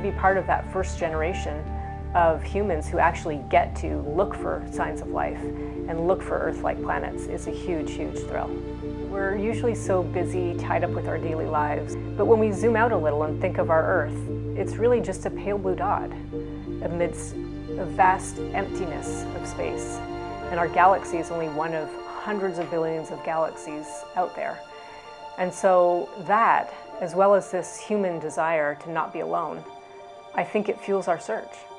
be part of that first generation of humans who actually get to look for signs of life and look for Earth-like planets is a huge, huge thrill. We're usually so busy, tied up with our daily lives, but when we zoom out a little and think of our Earth, it's really just a pale blue dot amidst a vast emptiness of space. And our galaxy is only one of hundreds of billions of galaxies out there. And so that, as well as this human desire to not be alone, I think it fuels our search.